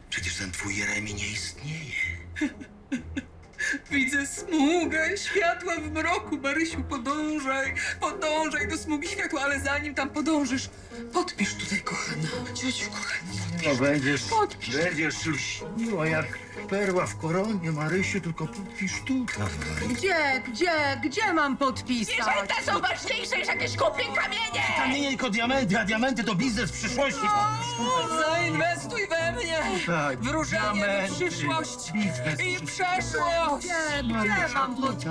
Przecież ten twój Jeremi nie istnieje. Widzę smugę światła w mroku. Marysiu, podążaj do smugi światła, ale zanim tam podążysz, podpisz tutaj, kochana. Ciociu, kochani, No podpisz. będziesz lśniła jak perła w koronie, Marysiu, tylko podpisz tutaj. Gdzie mam podpisać? Zwierzęta są ważniejsze niż jakieś kupie kamienie! Kamienie tylko diamenty, a diamenty to biznes przyszłości. Podpisz tutaj. Zainwestuj we mnie. Tak, Wróżenie w diamenty, przyszłość biznes i przeszłość. Gdzie mam podpisać?